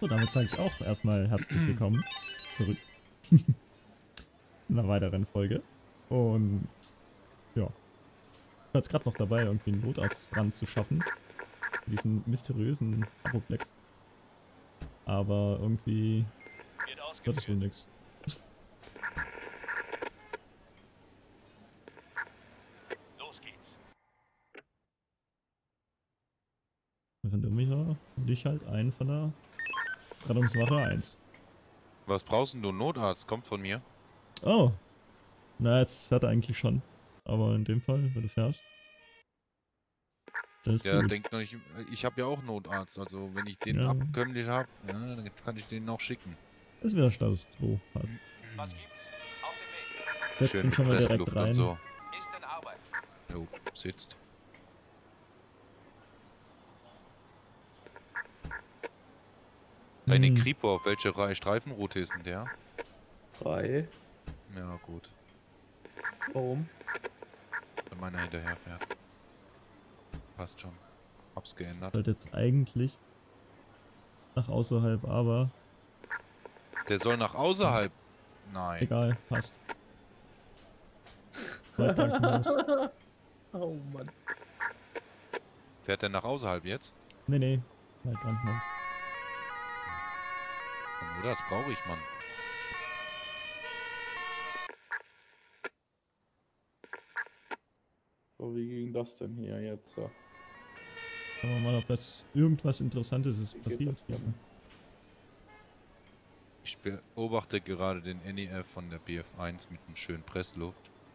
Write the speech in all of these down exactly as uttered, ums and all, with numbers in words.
So, damit sage ich auch erstmal herzlich willkommen zurück in einer weiteren Folge. Und ja, ich war jetzt gerade noch dabei, irgendwie einen Notarzt dran zu schaffen. Diesen mysteriösen Apoplex. Aber irgendwie wird es wohl nix. Los geht's. Während irgendwie hier hol ich halt einen von der Rettungswache eins. Was brauchst denn du? Notarzt, kommt von mir. Oh, na jetzt fährt er eigentlich schon. Aber in dem Fall, wenn du fährst, dann ist Der gut. denkt noch nicht, ich habe ja auch Notarzt, also wenn ich den Ja. abkömmlich habe, ja, dann kann ich den noch schicken. Das wäre Status zwei. Passt. Was gibt's? Auf dem Weg. Setz Schön den mit schon mal direkt Pressluft rein. und so. Ist in Arbeit. Jo, sitzt. Deine Hm. Kripo, auf welche Reihe Streifenroute ist denn der? Drei. Ja, gut. Warum? Wenn meiner hinterher fährt. Passt schon. Hab's geändert. Sollte jetzt eigentlich nach außerhalb, aber Der soll nach außerhalb. Nein. egal, passt. Bei Krankenhaus. Oh Mann. Fährt der nach außerhalb jetzt? Nee, nee, bei Krankenhaus. Oder das brauche ich, Mann. So, wie ging das denn hier jetzt? So? Schauen wir mal, ob das irgendwas Interessantes ist Wie geht passiert. das denn? Ich beobachte gerade den N E F von der B F eins mit einem schönen Pressluft.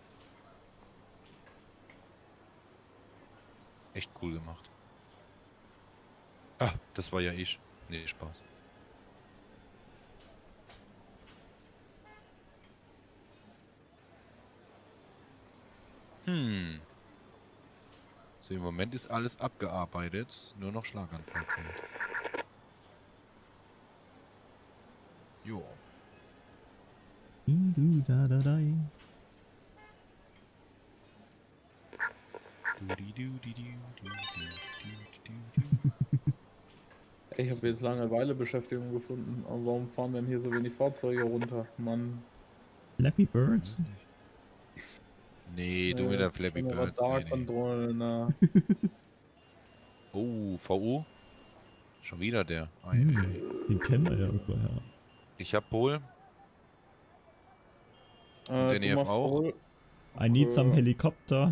Echt cool gemacht. Ah, das war ja ich. Nee, Spaß. Hm. So, im Moment ist alles abgearbeitet. Nur noch Schlaganfall fehlt. Jo. Du, du, da, da, da. Ich habe jetzt Langeweile Beschäftigung gefunden. Aber warum fahren denn hier so wenig Fahrzeuge runter? Mann. Flappy Birds? Nee, du mit der Flappy Birds. Nee, nee. Radarkontrolle, na. Oh, V U? Schon wieder der. Ei, Hm, ei, ei. den kennen wir ja irgendwoher. Ich hab Pol. Äh, N E du F machst auch? wohl. I need some Okay. Helikopter.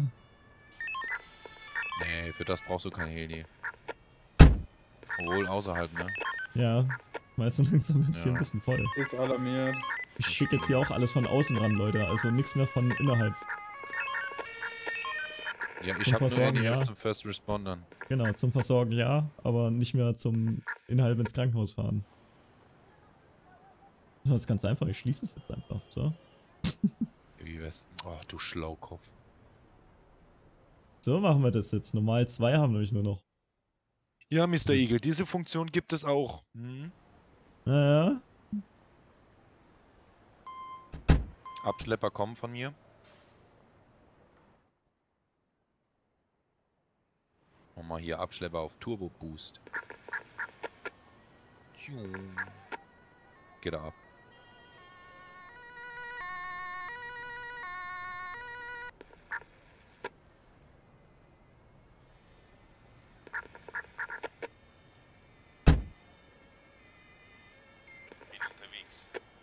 Nee, für das brauchst du kein Heli. Obwohl außerhalb, ne? Ja, weil so langsam wird's hier Ja. ein bisschen voll. Ist alarmiert. Ich schicke jetzt hier auch alles von außen ran, Leute. Also nichts mehr von innerhalb. Ja, ich Zum hab nur Versorgen, N E F ja. zum First Respondern. Genau, zum Versorgen ja, aber nicht mehr zum innerhalb ins Krankenhaus fahren. Das ist ganz einfach, ich schließe es jetzt einfach, so. Wie wär's? Oh, du Schlaukopf. So machen wir das jetzt. Normal zwei haben nämlich nur noch. Ja, Mister Eagle, diese Funktion gibt es auch. Hm? Naja. Abschlepper kommen von mir. Mach mal hier Abschlepper auf Turbo Boost. Geht er ab. Bin unterwegs.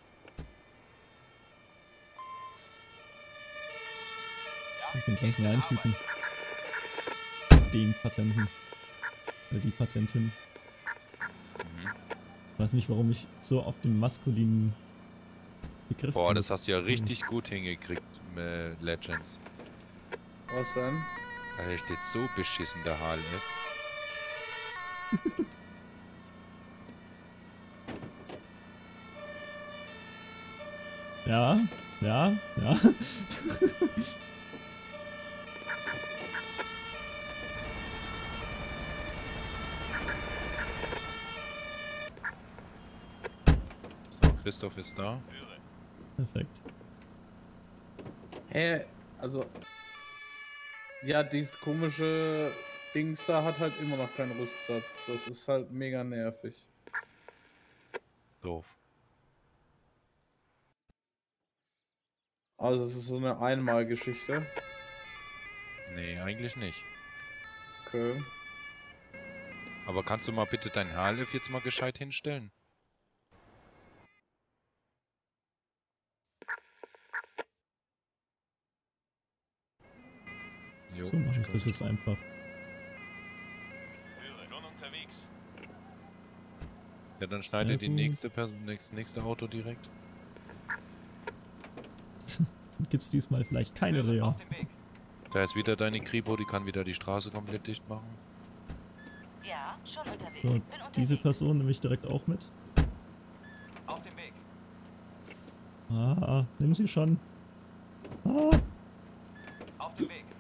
Ja, Ich bin gleich einen in Typen. Den Patienten. Oder die Patientin. Mhm. Ich weiß nicht, warum ich so auf den maskulinen Begriff Boah, komme. das hast du ja richtig gut hingekriegt, äh, Legends. Was denn? Da steht so beschissen der H L F. Ja, ja, ja. So, Christoph ist da. Höre. Perfekt. Hä? Also. Ja, dieses komische Dings da hat halt immer noch keinen Rüstsatz. Das ist halt mega nervig. Doof. Also es ist so eine Einmalgeschichte. Nee, eigentlich nicht. Okay. Aber kannst du mal bitte dein H L F jetzt mal gescheit hinstellen? Jo, So mache ich glaub, das jetzt einfach. Höre, schon unterwegs. Ja, dann Sehr schneide die gut. nächste Person, das nächste Auto direkt. Dann gibt's diesmal vielleicht keine Höre, Reha. auf dem Weg. Da ist wieder deine Kripo, die kann wieder die Straße komplett dicht machen. Ja, schon unterwegs. So, Bin diese unterwegs. Person nehme ich direkt auch mit. Auf dem Weg. Ah, nimm sie schon. Ah, Auf dem Weg.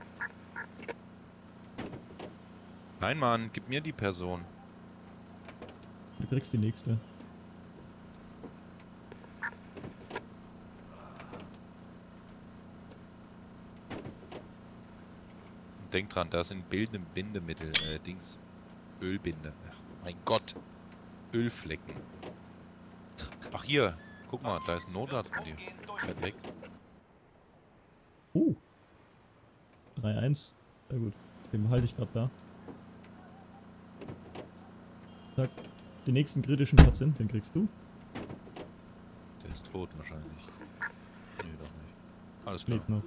Nein, Mann, gib mir die Person. du kriegst die nächste. Und denk dran, da sind bildende Bindemittel, äh, Dings. Ölbinde. Ach, mein Gott. Ölflecken. Ach hier, guck mal, da ist ein Notarzt von dir. Umgehend Fährt durch. weg. Uh. drei eins. Sehr gut. Den behalte ich gerade da. Zack. Den nächsten kritischen Patienten, den kriegst du. Der ist tot wahrscheinlich. Nee, doch nicht. Alles klar. Lebt noch.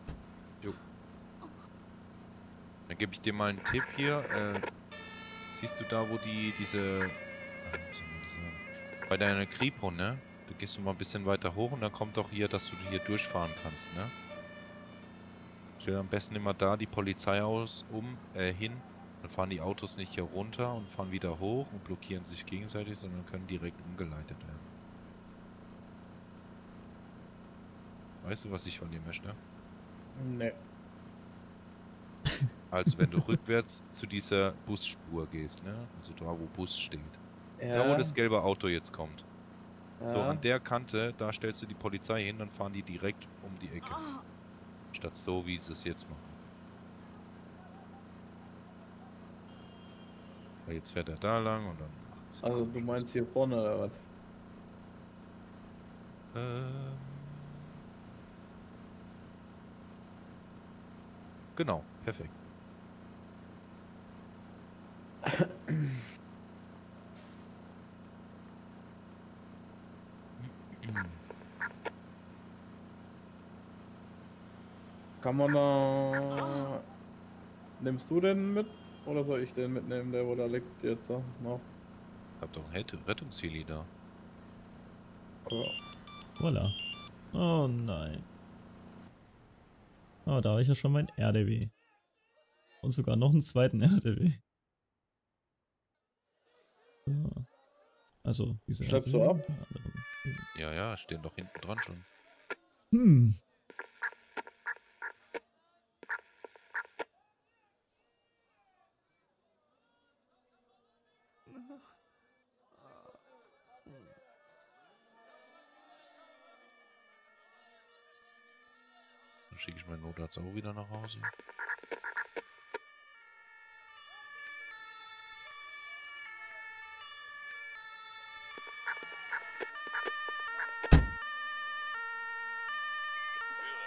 Dann gebe ich dir mal einen Tipp hier. Äh, siehst du da, wo die diese... äh, wie soll man das sagen? Bei deiner Kripo, ne? Da gehst du mal ein bisschen weiter hoch und dann kommt auch hier, dass du hier durchfahren kannst, ne? Stell am besten immer da die Polizei aus um, äh, hin. Dann fahren die Autos nicht hier runter und fahren wieder hoch und blockieren sich gegenseitig, sondern können direkt umgeleitet werden. Weißt du, was ich von dir möchte? Ne. Also wenn du rückwärts zu dieser Busspur gehst, ne? Also da, wo Bus steht. Ja. Da, wo das gelbe Auto jetzt kommt. So, ja. an der Kante, da stellst du die Polizei hin, dann fahren die direkt um die Ecke. Statt so, wie sie es jetzt machen. Weil jetzt fährt er da lang und dann macht sie. Also du meinst hier vorne oder was? Ähm, genau, perfekt. Kann man da... Nimmst du den mit? Oder soll ich den mitnehmen, der wo da liegt jetzt so noch? Hab doch ein Rett- Rettungsheli da. Ja. Voila. Oh nein. Oh, da habe ich ja schon mein R D W. Und sogar noch einen zweiten R D W. So. Also, diese Schleppst du R D W ab? und der andere. Ja, ja, stehen doch hinten dran schon. Hm. Dann schicke ich meinen Notarzt auch wieder nach Hause. Höre.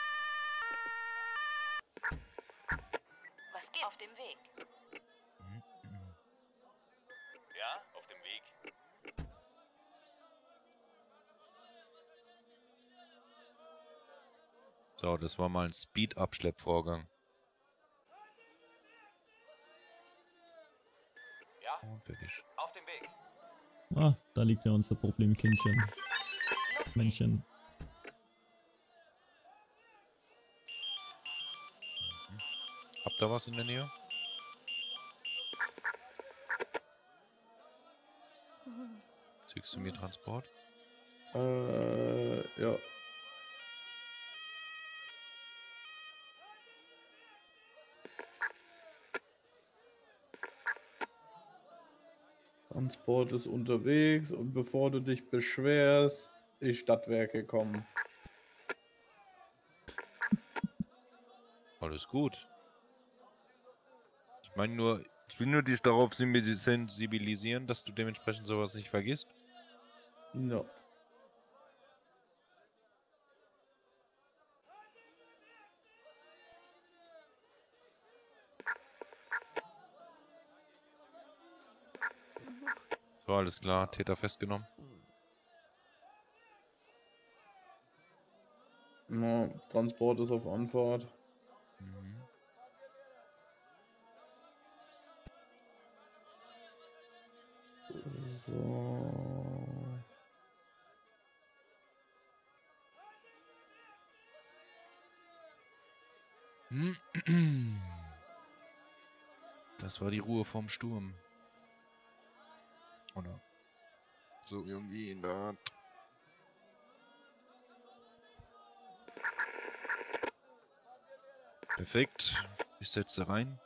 Was geht auf dem Weg? Ja, auf dem Weg. So, das war mal ein Speed-Abschleppvorgang. Ja, Und fertig. auf dem Weg. Ah, da liegt ja unser Problemkindchen. Männchen. Habt ihr was in der Nähe? Schickst du mir Transport? Äh, ja. Transport ist unterwegs und bevor du dich beschwerst, die Stadtwerke kommen. Alles gut. Ich meine nur, ich will nur dich darauf sensibilisieren, dass du dementsprechend sowas nicht vergisst. Ja. So, alles klar. Täter festgenommen. Na, Transport ist auf Anfahrt. Mhm. So. Das war die Ruhe vorm Sturm. Oder? So irgendwie in der Art. Perfekt. Ich setze rein.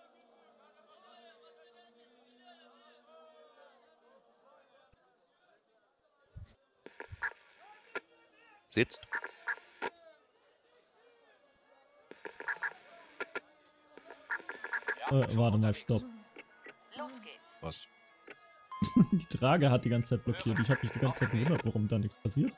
Sitzt. Ja, Äh, schon warte mal, unterwegs. stopp. Los geht's. Was? Die Trage hat die ganze Zeit blockiert. Ich habe mich die ganze Zeit gewundert, warum da nichts passiert.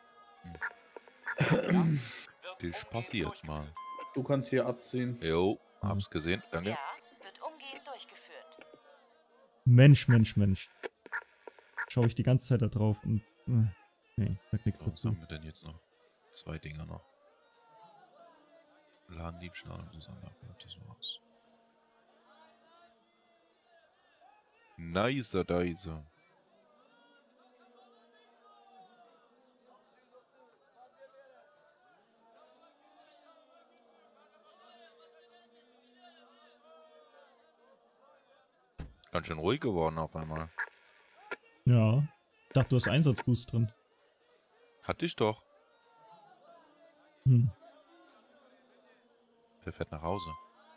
Wird Das umgehend passiert durchgeführt. mal. Du kannst hier abziehen. Jo, hab's gesehen. Danke. Ja, wird umgehend durchgeführt. Mensch, Mensch, Mensch. Schaue ich die ganze Zeit da drauf und... Äh, nee, sag nichts So, was dazu. haben wir denn jetzt noch? Zwei Dinger noch. Ladendiebstahl und das andere. Das war's. Nicer, dicer. Ganz schön ruhig geworden auf einmal. Ja. Ich dachte, du hast Einsatzboost drin. Hatte ich doch. Hm. Der fährt nach Hause.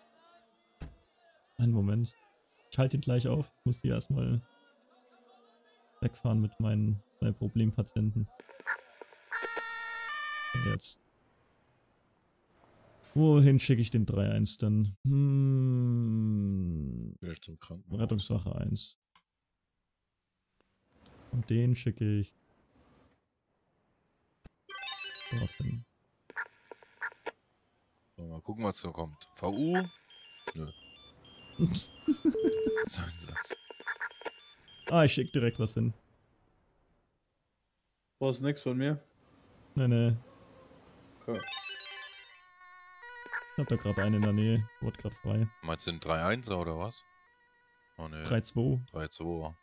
Einen Moment. Ich halte ihn gleich auf. Ich muss hier erstmal wegfahren mit meinen zwei Problempatienten. So, jetzt. Wohin schicke ich den drei eins dann? Hm, Vielleicht zum Krankenhaus. Rettungswache eins. Und den schicke ich dorthin. So, mal gucken, was da kommt. V U? Nö. So ein Satz. Ah, ich schicke direkt was hin. Brauchst nix von mir? Nee, nee. Okay. Ich hab da gerade einen in der Nähe. Wurde gerade frei. Meinst du den drei einser oder was? Oh ne. drei zwei. drei zwei.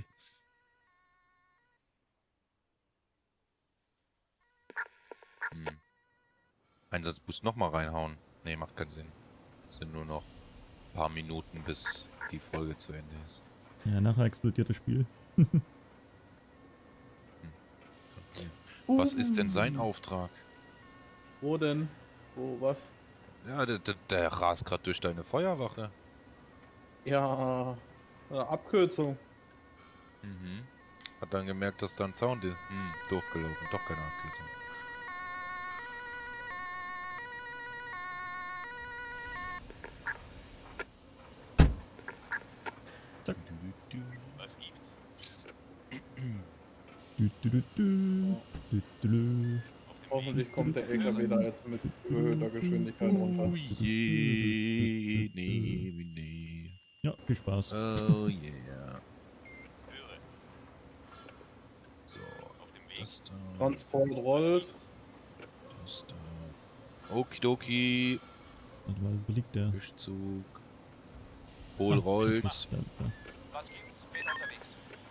hm. Einsatzboost nochmal reinhauen. Ne, macht keinen Sinn. Sind nur noch ein paar Minuten, bis die Folge zu Ende ist. Ja, nachher explodiert das Spiel. Was ist denn sein Auftrag? Wo denn? Wo, was? Ja, der, der, der rast gerade durch deine Feuerwache. Ja, eine Abkürzung. Mhm. Hat dann gemerkt, dass da ein Zaun ist. Hm, doof gelaufen. Doch keine Abkürzung. Zack. Du, du, Was gibt's? Du, du, du, du. Du, du, du. Auf dem Hoffentlich Weg. kommt der L K W da jetzt mit überhöhter Geschwindigkeit du. runter. Oh je, nee, nee. Ja, viel Spaß. Oh yeah. Höre. So, Auf dem Weg. das da, Transport rollt. das da. Okidoki. Warte mal, wo liegt der? Durchzug. Pol Ah, rollt. da, da. Was gibt's? Bin unterwegs.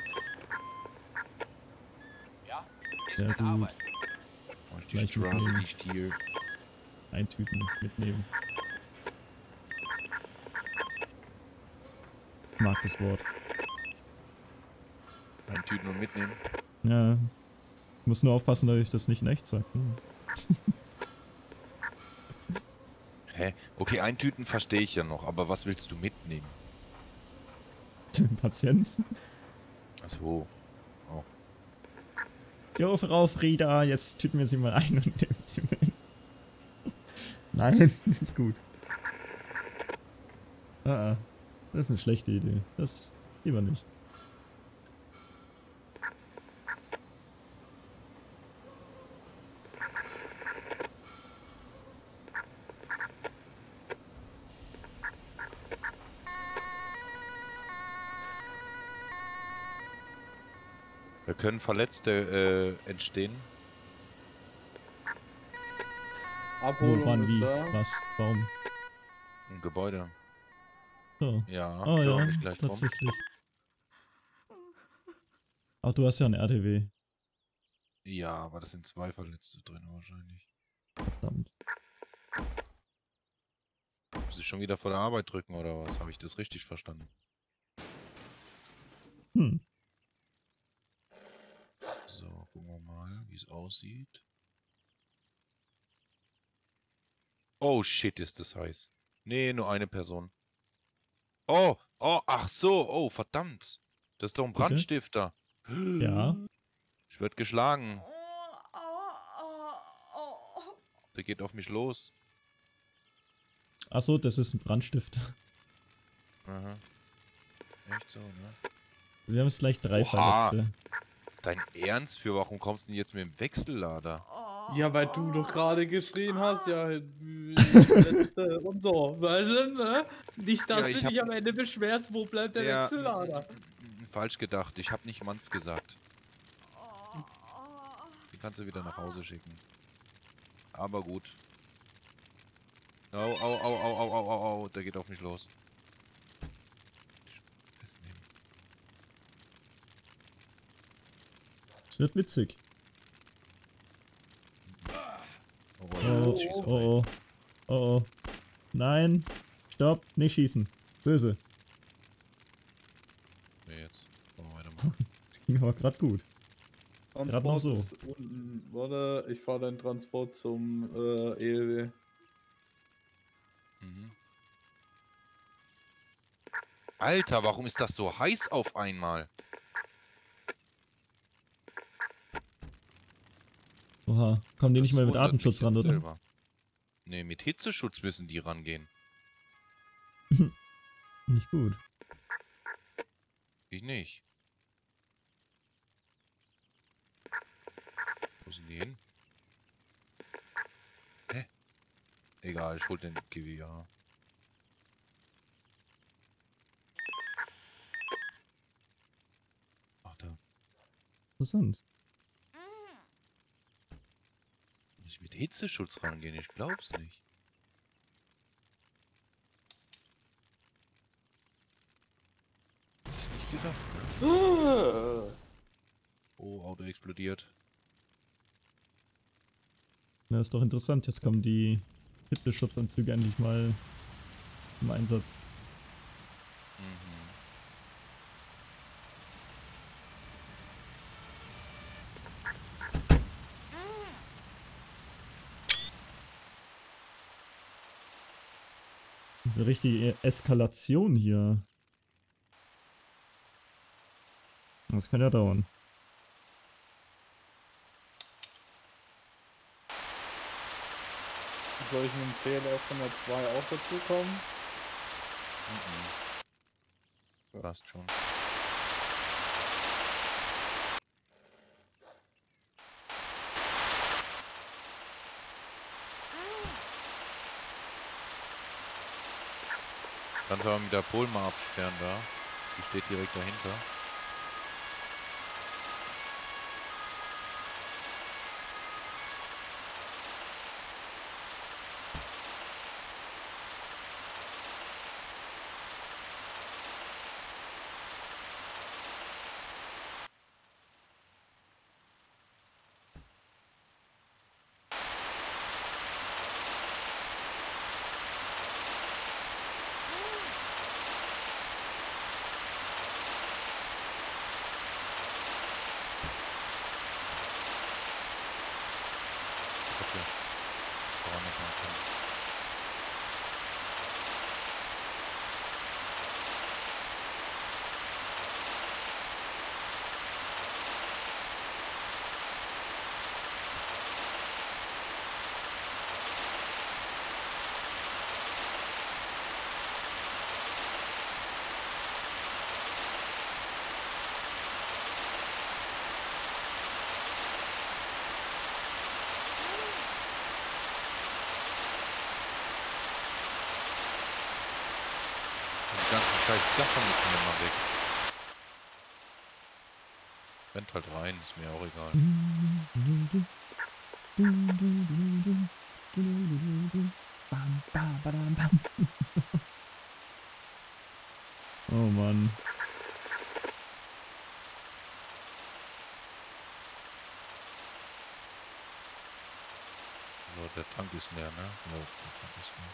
Ja? Ich Sehr bin gut. Arbeit. Und die Gleich Straße, mitnehmen. die Stier. Eintüten, mitnehmen. Ich mag das Wort. Eintüten und mitnehmen. Ja. Ich muss nur aufpassen, dass ich das nicht in echt sage. Hm. Hä? Okay, Eintüten verstehe ich ja noch, aber was willst du mitnehmen? Den Patient. Achso. So, Frau Frieda, jetzt tüten wir sie mal ein und nehmen sie mit. Nein, nicht gut. Ah, ah, das ist eine schlechte Idee. Das lieber nicht. Da können Verletzte äh, entstehen. Wo Abholung waren ist die? da. Was? Warum? Im Gebäude. So. Ja, Oh kümmere ja, mich gleich drum. tatsächlich. Ach, du hast ja ein R T W. Ja, aber das sind zwei Verletzte drin wahrscheinlich. Verdammt. Muss ich schon wieder vor der Arbeit drücken oder was? Habe ich das richtig verstanden? Hm. So, gucken wir mal, wie es aussieht. Oh shit, ist das heiß. Nee, nur eine Person. Oh, oh, ach so, oh, verdammt. Das ist doch ein Bitte? Brandstifter. Ja. Ich werde geschlagen. Der geht auf mich los. Ach so, das ist ein Brandstift. Aha. Echt so, ne? Wir haben jetzt gleich drei Oha. Verletzte. Dein Ernst? Für warum kommst du denn jetzt mit dem Wechsellader? Ja, weil du doch gerade geschrien hast, ja, äh, letzte und so, weißt du, ne? Nicht, dass Ja, ich du hab- dich am Ende beschwerst, wo bleibt der Ja, Wechsellader? mm, mm, mm, falsch gedacht. Ich habe nicht Manf gesagt. Den kannst du wieder nach Hause schicken. Aber gut. Au, au, au, au, au, au, au, au. Der geht auf mich los. Festnehmen. Es wird witzig. Oh, Oh, jetzt oh, wird's schießen. oh, oh. Oh, oh. Nein. Stopp. Nicht schießen. Böse. Nee, jetzt. Wollen wir weitermachen. Das ging aber gerade gut. Transport noch so. ist unten. Warte, ich fahre den Transport zum äh, E L W. Mhm. Alter, warum ist das so heiß auf einmal? Oha. Kommen die nicht Das mehr mit wundert Atemschutz mich ran, jetzt oder? selber. Nee, mit Hitzeschutz müssen die rangehen. Nicht gut. Ich nicht. Wo sind die hin? Hä? Egal, ich hol den Kiwi, ja. Ach, da. Interessant. Muss ich mit Hitzeschutz rangehen? Ich glaub's nicht. Hätte ich nicht gedacht, ne? Oh, Auto explodiert. Ja, ist doch interessant. Jetzt kommen die Hitzeschutzanzüge endlich mal zum Einsatz. Mhm. Diese richtige Eskalation hier. Das kann ja dauern. Soll ich mit dem T L F hundertzwei auch dazu kommen? Mhm. Passt schon. Kannst aber mit der Pol mal absperren da. Die steht direkt dahinter. Okay. Voran noch mal können. Die ganzen scheiß Sachen müssen wir mal weg. Rennt halt rein, ist mir auch egal. Bam, bam, badam, bam. Oh Mann. So, der Tank ist leer, ne? Ja, der Tank ist leer.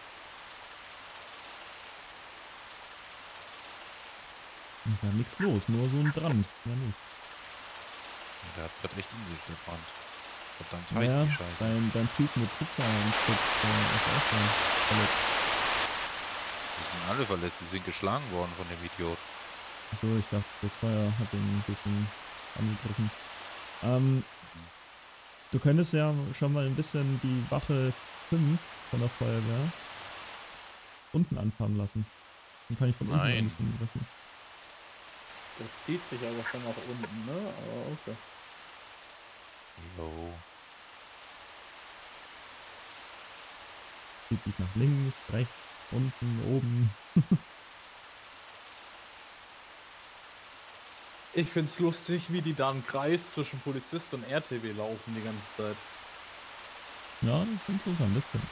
Ist ja nichts los, nur so ein Brand. Ja, nicht. Und der hat's grad echt in sich, der Brand. Verdammt heiß Ja, die Scheiße. dein, dein Typ mit Pizza und Chips, der ist auch schon verletzt. Die sind alle verletzt, die sind geschlagen worden von dem Idiot. Achso, ich dachte, das Feuer hat ihn ein bisschen angegriffen. Ähm, du könntest ja schon mal ein bisschen die Wache fünf von der Feuerwehr unten anfahren lassen. Dann kann ich von unten Nein. ein bisschen rücken. Das zieht sich aber schon nach unten, ne? Aber okay. Jo. Zieht sich nach links, rechts, unten, oben. Ich find's lustig, wie die da im Kreis zwischen Polizist und R T W laufen die ganze Zeit. Ja, das ist interessant, das stimmt.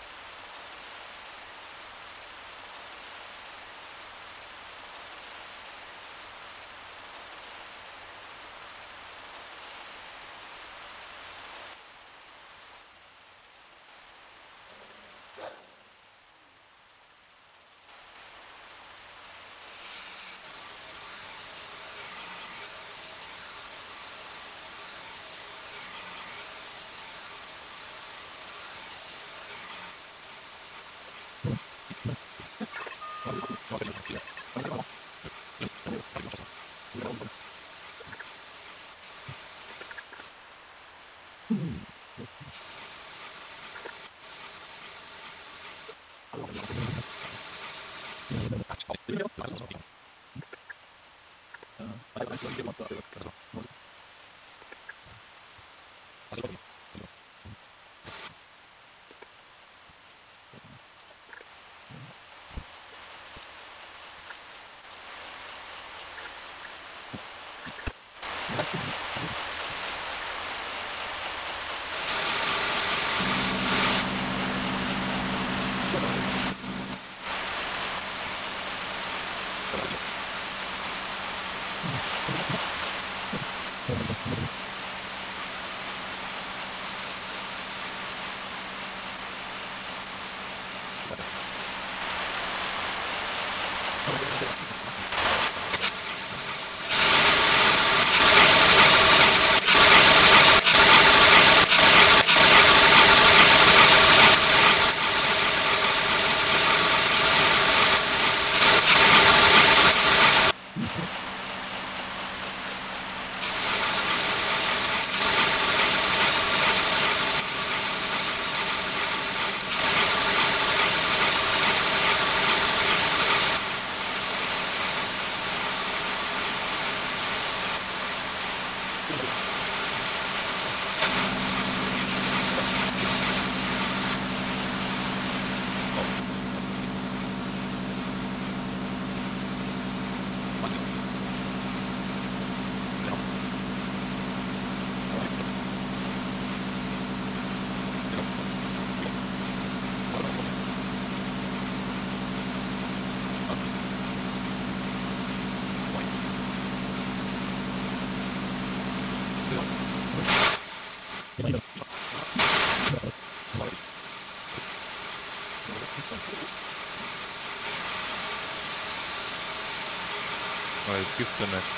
Aber das gibt's ja nicht.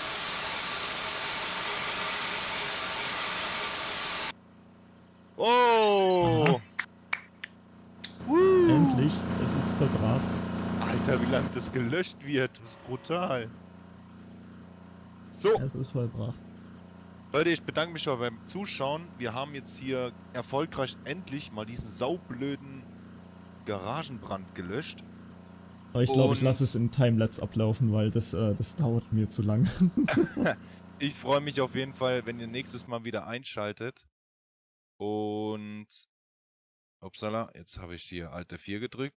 Oh! Woo! Endlich, es ist vollbracht. Alter, wie lange das gelöscht wird. Das ist brutal. So, Es ist vollbracht. Leute, ich bedanke mich schon beim Zuschauen. Wir haben jetzt hier erfolgreich endlich mal diesen saublöden Garagenbrand gelöscht. Aber ich glaube, ich Und- lasse es im Timelapse ablaufen, weil das, äh, das dauert mir zu lang. Ich freue mich auf jeden Fall, wenn ihr nächstes Mal wieder einschaltet. Und... Upsala, jetzt habe ich hier Alte vier gedrückt.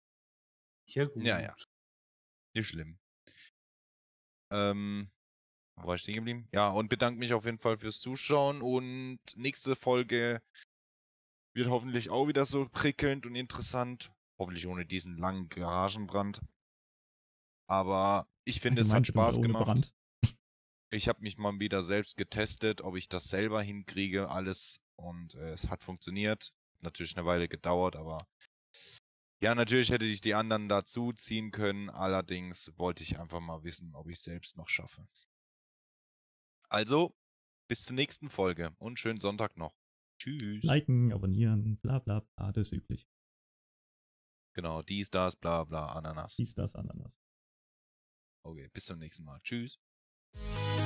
Ja, gut. Ja, ja. Nicht schlimm. Ähm, Wo war ich stehen geblieben? Ja, und bedanke mich auf jeden Fall fürs Zuschauen und nächste Folge wird hoffentlich auch wieder so prickelnd und interessant. Hoffentlich ohne diesen langen Garagenbrand. Aber ich finde, es Allgemein hat bitte mal Spaß ohne gemacht. Brand. Ich habe mich mal wieder selbst getestet, ob ich das selber hinkriege, alles. Und äh, es hat funktioniert. Natürlich eine Weile gedauert, aber ja, natürlich hätte ich die anderen dazu ziehen können. Allerdings wollte ich einfach mal wissen, ob ich es selbst noch schaffe. Also, bis zur nächsten Folge und schönen Sonntag noch. Tschüss. Liken, abonnieren, bla bla bla, das ist üblich. Genau, dies, das, bla bla, Ananas. Dies, das, Ananas. Okay, bis zum nächsten Mal. Tschüss.